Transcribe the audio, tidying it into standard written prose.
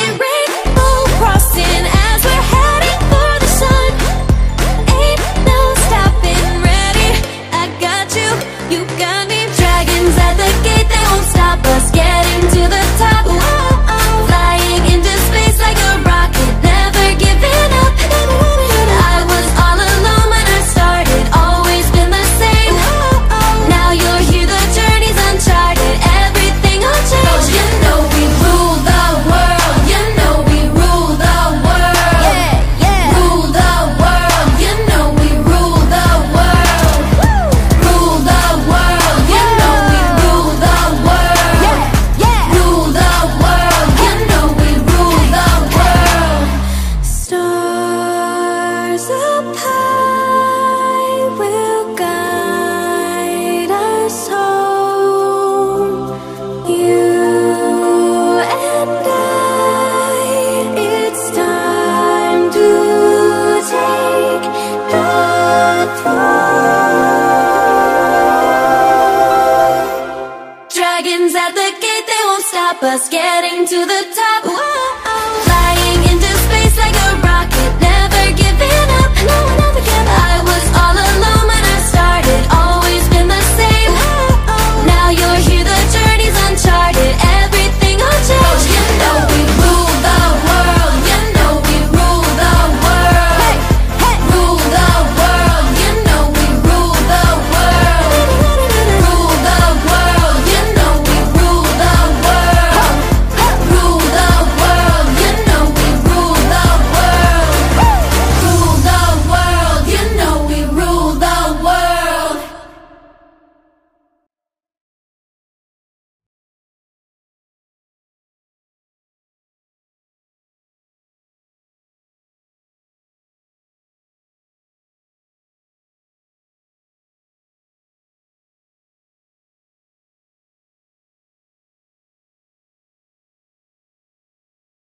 rainbow crossing as we're heading for the sun. Ain't no stopping, ready, I got you, you got me. Dragons at the gate, they won't stop us getting to the top. Flying into space like a rocket, never giving up. I was all alone when I started, always been the same. Now you're here, the journey's uncharted, everything will change. You know we rule the world, you know we rule the world. Yeah, yeah. Rule the world, you know we rule the world. Rule the world, you know we rule the world. Yeah, yeah. Rule the world, you know we rule the world. Stars up high will guide us home. You and I, it's time to take the throne. Dragons at the gate, they won't stop us getting to the top.